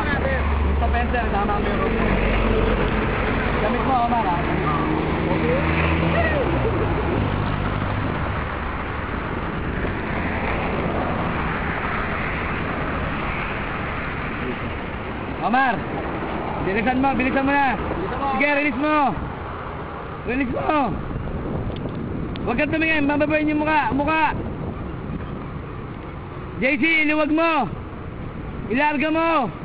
Sa pencil, tama ang meron. Gamit mo, Omar, ha? Omar, bilisan mo na. Sige, release mo. Release mo. Huwag kang tumingin, mababayin yung mukha. JC, iluwag mo. Ilarga mo.